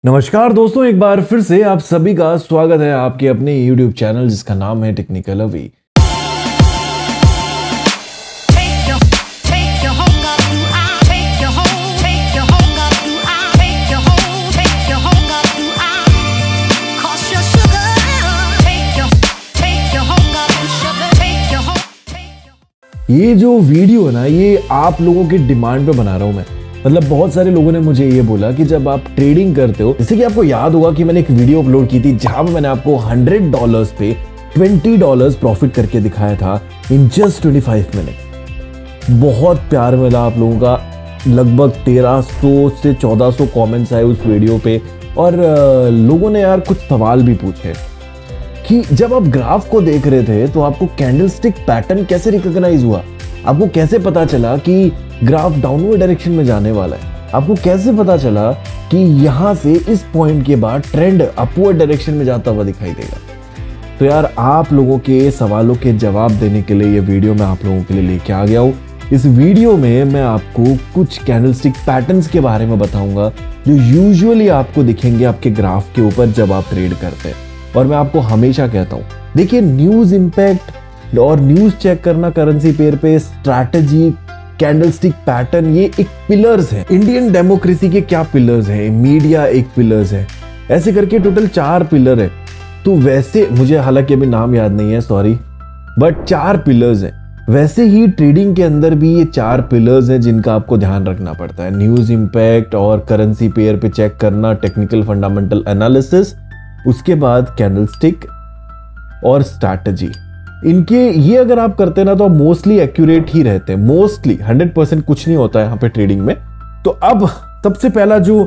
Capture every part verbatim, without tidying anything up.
नमस्कार दोस्तों, एक बार फिर से आप सभी का स्वागत है आपके अपने YouTube चैनल जिसका नाम है टेक्निकल अभी। ये जो वीडियो है ना, ये आप लोगों की डिमांड पे बना रहा हूं मैं। मतलब बहुत सारे लोगों ने मुझे ये बोला कि जब आप ट्रेडिंग करते हो, जैसे कि आपको याद होगा कि मैंने एक वीडियो अपलोड की थी जहां पे मैंने आपको हंड्रेड डॉलर्स पे ट्वेंटी डॉलर्स प्रॉफिट करके दिखाया था in just twenty five minute. बहुत प्यार मिला आप लोगों का, लगभग तेरह सौ से चौदह सौ कमेंट्स आए उस वीडियो पे। और लोगों ने यार कुछ सवाल भी पूछे कि जब आप ग्राफ को देख रहे थे तो आपको कैंडलस्टिक पैटर्न कैसे रिकॉग्नाइज हुआ, आपको कैसे पता चला कि ग्राफ डाउनवर्ड डायरेक्शन में जाने वाला है, आपको कैसे पता चला कि यहां से इस पॉइंट के बाद ट्रेंड अपवर्ड डायरेक्शन में जाता हुआ दिखाई देगा। तो यार आप लोगों के सवालों के जवाब देने के लिए ये वीडियो मैं आप लोगों के लिए लेके आ गया हूं। इस वीडियो में मैं आपको कुछ कैंडलस्टिक पैटर्न्स के बारे में बताऊंगा जो यूजुअली आपको दिखेंगे आपके ग्राफ के ऊपर जब आप ट्रेड करते हैं। और मैं आपको हमेशा कहता हूं, देखिए न्यूज इंपैक्ट और न्यूज चेक करना करेंसी पेयर पे, स्ट्रैटेजी, कैंडलस्टिक पैटर्न, ये एक पिलर्स है। इंडियन डेमोक्रेसी के क्या पिलर्स हैं, मीडिया एक पिलर्स है, ऐसे करके टोटल चार पिलर है। तो वैसे मुझे हालांकि अभी नाम याद नहीं है, सॉरी, बट चार पिलर्स हैं। वैसे ही ट्रेडिंग के अंदर भी ये चार पिलर्स हैं जिनका आपको ध्यान रखना पड़ता है। न्यूज इंपैक्ट और करेंसी पेयर पे चेक करना, टेक्निकल फंडामेंटल एनालिसिस, उसके बाद कैंडलस्टिक और स्ट्रैटेजी। इनके ये अगर आप करते हैं ना तो मोस्टली एक्यूरेट ही रहते हैं, मोस्टली हंड्रेड परसेंट कुछ नहीं होता है यहाँ पे ट्रेडिंग में। तो अब सबसे पहला जो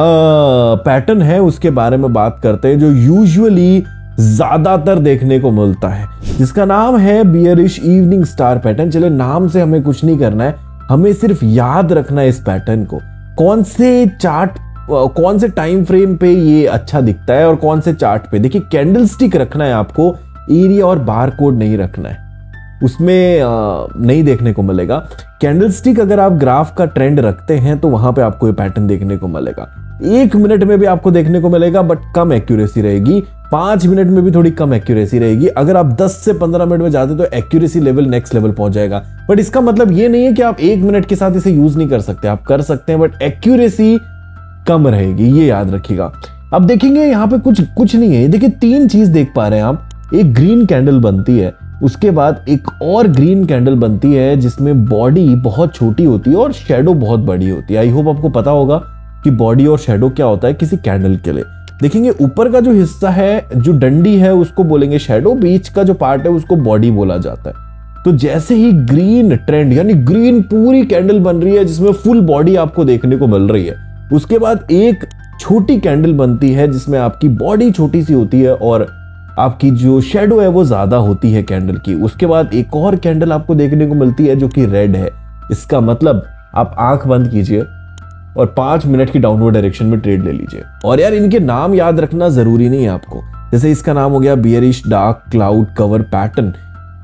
पैटर्न है उसके बारे में बात करते हैं जो यूजुअली ज्यादातर देखने को मिलता है, जिसका नाम है बियरिश इवनिंग स्टार पैटर्न। चले नाम से हमें कुछ नहीं करना है, हमें सिर्फ याद रखना है इस पैटर्न को, कौन से चार्ट कौन से टाइम फ्रेम पे ये अच्छा दिखता है और कौन से चार्ट पे। देखिए कैंडलस्टिक रखना है आपको, एरिया और बार कोड नहीं रखना है, उसमें आ, नहीं देखने को मिलेगा। कैंडलस्टिक अगर आप ग्राफ का ट्रेंड रखते हैं तो वहां पे आपको ये पैटर्न देखने को मिलेगा। एक मिनट में भी आपको देखने को मिलेगा बट कम एक्यूरेसी रहेगी, पांच मिनट में भी थोड़ी कम एक्यूरेसी रहेगी। अगर आप दस से पंद्रह मिनट में जाते तो एक्यूरेसी लेवल नेक्स्ट लेवल पहुंच जाएगा। बट इसका मतलब ये नहीं है कि आप एक मिनट के साथ इसे यूज नहीं कर सकते, आप कर सकते हैं बट एक्यूरेसी कम रहेगी, ये याद रखिएगा। अब देखेंगे यहाँ पे कुछ कुछ नहीं है। देखिए तीन चीज देख पा रहे हैं आप, एक ग्रीन कैंडल बनती है, उसके बाद एक और ग्रीन कैंडल बनती है जिसमें बॉडी बहुत छोटी होती है और शेडो बहुत बड़ी होती है। आई होप आपको पता होगा कि बॉडी और शेडो क्या होता है किसी कैंडल के लिए। देखेंगे ऊपर का जो हिस्सा है, जो डंडी है, उसको बोलेंगे शेडो, बीच का जो पार्ट है उसको बॉडी बोला जाता है। तो जैसे ही ग्रीन ट्रेंड यानी ग्रीन पूरी कैंडल बन रही है जिसमें फुल बॉडी आपको देखने को मिल रही है, उसके बाद एक छोटी कैंडल बनती है जिसमें आपकी बॉडी छोटी सी होती है और आपकी जो शेडो है वो ज्यादा होती है कैंडल की। उसके बाद एक और कैंडल आपको देखने को मिलती है जो कि रेड है। इसका मतलब आप आंख बंद कीजिए और पांच मिनट की डाउनवर्ड डायरेक्शन में ट्रेड ले लीजिए। और यार इनके नाम याद रखना जरूरी नहीं है आपको, जैसे इसका नाम हो गया bearish dark cloud cover pattern,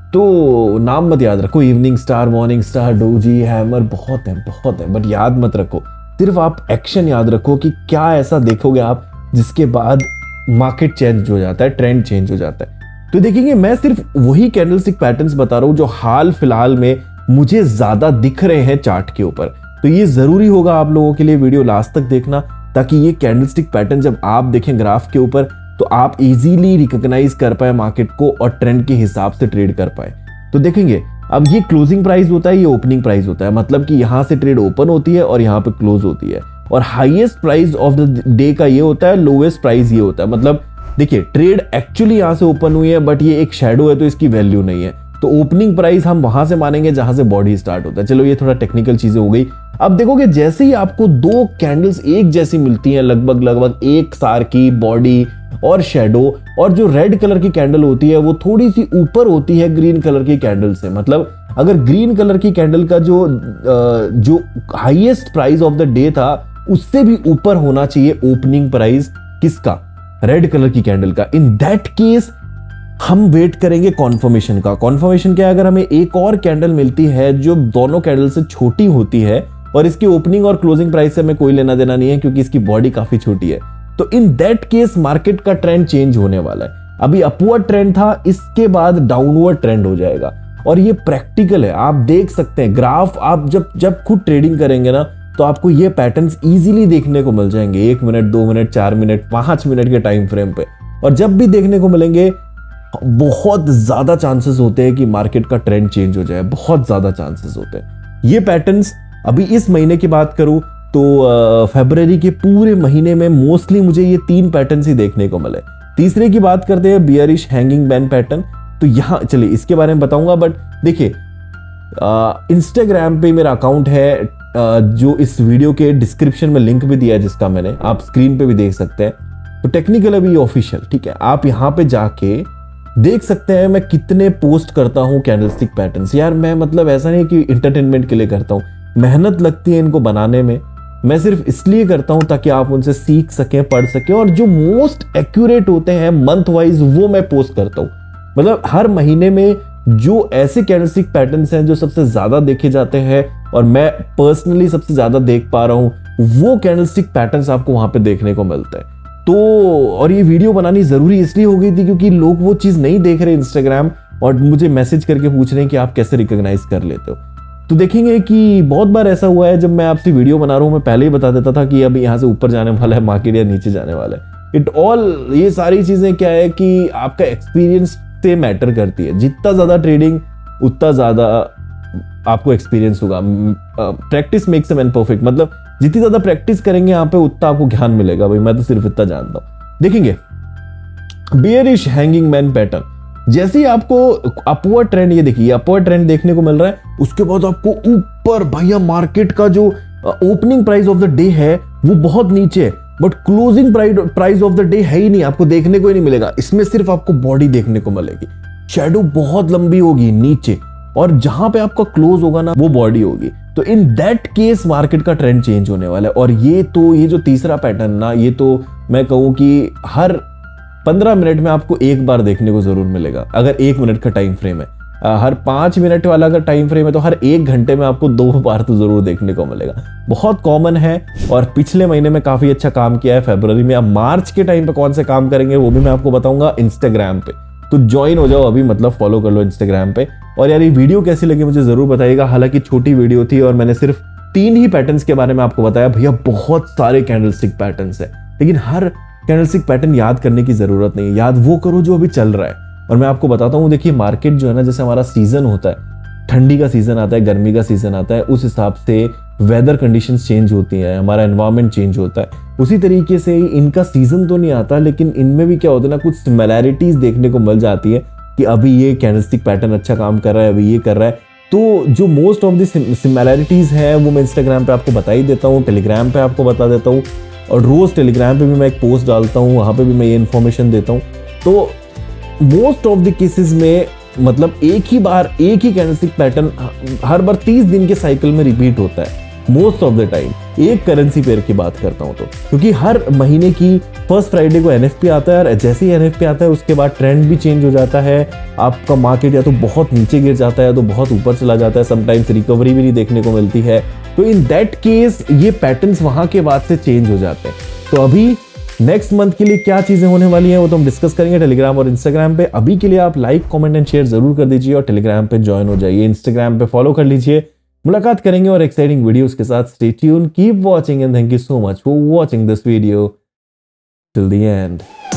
तो नाम मत याद रखो, evening star, morning star, doji, hammer, बहुत है बहुत है, बट याद मत रखो। सिर्फ आप एक्शन याद रखो कि क्या ऐसा देखोगे आप जिसके बाद मार्केट चेंज हो जाता है, ट्रेंड चेंज हो जाता है। तो देखेंगे मैं सिर्फ वही कैंडलस्टिक पैटर्न्स बता रहा हूं जो हाल फिलहाल में मुझे ज्यादा दिख रहे हैं चार्ट के ऊपर। तो ये जरूरी होगा आप लोगों के लिए वीडियो लास्ट तक देखना, ताकि ये कैंडलस्टिक पैटर्न जब आप देखें ग्राफ के ऊपर तो आप इजीली रिकॉग्नाइज कर पाए मार्केट को और ट्रेंड के हिसाब से ट्रेड कर पाए। तो देखेंगे अब ये क्लोजिंग प्राइस होता है, ये ओपनिंग प्राइस होता है, मतलब कि यहां से ट्रेड ओपन होती है और यहां पे क्लोज होती है। और highest price of the day का ये होता है, लोएस्ट प्राइस ये होता है। मतलब देखिए ट्रेड एक्चुअली यहां से ओपन हुई है बट ये एक शैडो है तो इसकी वैल्यू नहीं है। तो ओपनिंग प्राइस हम वहां से मानेंगे जहां से बॉडी स्टार्ट होता है। चलो ये थोड़ा टेक्निकल चीजें हो गई। अब देखोगे जैसे ही आपको दो कैंडल्स एक जैसी मिलती हैं, लगभग लगभग एक सार की बॉडी और शेडो, और जो रेड कलर की कैंडल होती है वो थोड़ी सी ऊपर होती है ग्रीन कलर की कैंडल से। मतलब अगर ग्रीन कलर की कैंडल का जो जो highest price of the day था उससे भी ऊपर होना चाहिए ओपनिंग प्राइस किसका, रेड कलर की कैंडल का। इन दैट केस हम वेट करेंगे कॉन्फर्मेशन का। कॉन्फर्मेशन क्या है, अगर हमें एक और कैंडल मिलती है जो दोनों कैंडल से छोटी होती है और इसकी ओपनिंग और क्लोजिंग प्राइस से हमें कोई लेना देना नहीं है क्योंकि इसकी बॉडी काफी छोटी है, तो इन दैट केस मार्केट का ट्रेंड चेंज होने वाला है। अभी अपवर्ड ट्रेंड था, इसके बाद डाउनवर्ड ट्रेंड हो जाएगा और ये प्रैक्टिकल है। आप देख सकते हैं ग्राफ, आप जब जब खुद ट्रेडिंग करेंगे ना तो आपको ये पैटर्न्स इजीली देखने को मिल जाएंगे, एक मिनट, दो मिनट, चार मिनट, पांच मिनट के टाइम फ्रेम पे। और जब भी देखने को मिलेंगे बहुत ज्यादा चांसेस होते हैं कि मार्केट का ट्रेंड चेंज हो जाए, बहुत ज्यादा चांसेस होते हैं। ये पैटर्न्स अभी इस महीने की बात करूं तो फरवरी के पूरे महीने में मोस्टली मुझे ये तीन पैटर्न्स ही देखने को मिले। तीसरे की बात करते हैं बियरिश हैंगिंग मैन पैटर्न, तो यहां चलिए इसके बारे में बताऊंगा। बट देखिए इंस्टाग्राम पे मेरा अकाउंट है, आ, जो इस वीडियो के डिस्क्रिप्शन में लिंक भी दिया है जिसका मैंने, आप स्क्रीन पे भी देख सकते हैं। तो टेक्निकल अभी ऑफिशियल, ठीक है, आप यहां पे जाके देख सकते हैं मैं कितने पोस्ट करता हूं कैंडलस्टिक पैटर्न्स। यार मैं मतलब ऐसा नहीं कि इंटरटेनमेंट के लिए करता हूं, मेहनत लगती है इनको बनाने में। मैं सिर्फ इसलिए करता हूं ताकि आप उनसे सीख सकें, पढ़ सकें, और जो मोस्ट एक्यूरेट होते हैं मंथ वाइज वो मैं पोस्ट करता हूं। मतलब हर महीने में जो ऐसे कैंडलस्टिक पैटर्न्स हैं जो सबसे ज्यादा देखे जाते हैं और मैं पर्सनली सबसे ज्यादा देख पा रहा हूं, वो कैंडलस्टिक पैटर्न्स आपको वहां पे देखने को मिलता है। तो और ये वीडियो बनानी जरूरी इसलिए हो गई थी क्योंकि लोग वो चीज नहीं देख रहे इंस्टाग्राम, और मुझे मैसेज करके पूछ रहे हैं कि आप कैसे रिकॉग्नाइज कर लेते हो। तो देखेंगे कि बहुत बार ऐसा हुआ है जब मैं आपसे वीडियो बना रहा हूं, मैं पहले ही बता देता था कि अब यहाँ से ऊपर जाने वाला है मार्केट या नीचे जाने वाला है। इट ऑल, ये सारी चीजें क्या है कि आपका एक्सपीरियंस से मैटर करती है। जितना ज्यादा ट्रेडिंग उतना ज्यादा आपको एक्सपीरियंस होगा। Practice makes a man perfect, मतलब जितनी ज्यादा प्रैक्टिस करेंगे यहाँ पे उतना आपको ज्ञान मिलेगा। भाई मैं तो सिर्फ इतना जानता हूं। देखेंगे बियरिश हैंगिंग मैन पैटर्न, जैसे ही आपको अपवर्ड ट्रेंड, ये देखिए अपवर्ड ट्रेंड देखने को मिल रहा है, उसके बाद आपको ऊपर भैया मार्केट का जो opening price of the day है वो बहुत नीचे है, but closing price of the day है ही नहीं, आपको देखने को ही नहीं मिलेगा। इसमें सिर्फ आपको बॉडी देखने को मिलेगी, शैडो बहुत लंबी होगी नीचे, और जहां पे आपका क्लोज होगा ना वो बॉडी होगी। तो इन दैट केस मार्केट का ट्रेंड चेंज होने वाला है। और ये तो ये जो तीसरा पैटर्न ना, ये तो मैं कहूं कि हर पंद्रह मिनट में आपको एक बार देखने को जरूर मिलेगा, अगर एक मिनट का टाइम फ्रेम है। हर पांच मिनट वाला अगर टाइम फ्रेम है तो हर एक घंटे में आपको दो बार तो जरूर देखने को मिलेगा। बहुत कॉमन है, और पिछले महीने में काफी अच्छा काम किया है फरवरी में। अब मार्च के टाइम पे कौन से काम करेंगे वो भी मैं आपको बताऊंगा इंस्टाग्राम पे, तो ज्वाइन हो जाओ अभी, मतलब फॉलो कर लो इंस्टाग्राम पे। और यार ये वीडियो कैसी लगी मुझे जरूर बताइएगा। हालांकि छोटी वीडियो थी और मैंने सिर्फ तीन ही पैटर्न्स के बारे में आपको बताया। भैया बहुत सारे कैंडलस्टिक पैटर्न्स है, लेकिन हर कैंडलस्टिक पैटर्न याद करने की जरूरत नहीं है, याद वो करो जो अभी चल रहा है। और मैं आपको बताता हूँ, देखिए मार्केट जो है ना, जैसे हमारा सीजन होता है, ठंडी का सीजन आता है, गर्मी का सीजन आता है, उस हिसाब से वेदर कंडीशंस चेंज होती हैं, हमारा एनवायरनमेंट चेंज होता है। उसी तरीके से इनका सीजन तो नहीं आता, लेकिन इनमें भी क्या होता है ना, कुछ सिमिलैरिटीज देखने को मिल जाती है कि अभी ये कैंडलस्टिक पैटर्न अच्छा काम कर रहा है, अभी ये कर रहा है। तो जो मोस्ट ऑफ द सिमिलैरिटीज है वो मैं इंस्टाग्राम पे आपको बता ही देता हूँ, टेलीग्राम पे आपको बता देता हूँ, और रोज टेलीग्राम पे भी मैं एक पोस्ट डालता हूँ, वहां पे भी मैं ये इन्फॉर्मेशन देता हूँ। तो मोस्ट ऑफ द केसेस में मतलब एक ही बार एक ही कैंडलस्टिक पैटर्न हर बार तीस दिन के साइकिल में रिपीट होता है मोस्ट ऑफ द टाइम। एक करेंसी पेयर की बात करता हूं तो, क्योंकि हर महीने की फर्स्ट फ्राइडे को एनएफपी आता है, और जैसे ही एनएफपी आता है उसके बाद ट्रेंड भी चेंज हो जाता है। आपका मार्केट या तो बहुत नीचे गिर जाता है, तो बहुत ऊपर चला जाता है, समटाइम्स रिकवरी भी नहीं देखने को मिलती है। तो इन दैट केस ये पैटर्न्स वहां के बाद से चेंज हो जाते हैं। तो अभी नेक्स्ट मंथ के लिए क्या चीजें होने वाली हैं वो तो हम डिस्कस करेंगे टेलीग्राम और इंस्टाग्राम पे। अभी के लिए आप लाइक, कमेंट एंड शेयर जरूर कर दीजिए, और टेलीग्राम पे ज्वाइन हो जाइए, इंस्टाग्राम पे फॉलो कर लीजिए। मुलाकात करेंगे और एक्साइटिंग वीडियोस के साथ। Stay tune, keep watching, and thank you so much for watching this video till the and.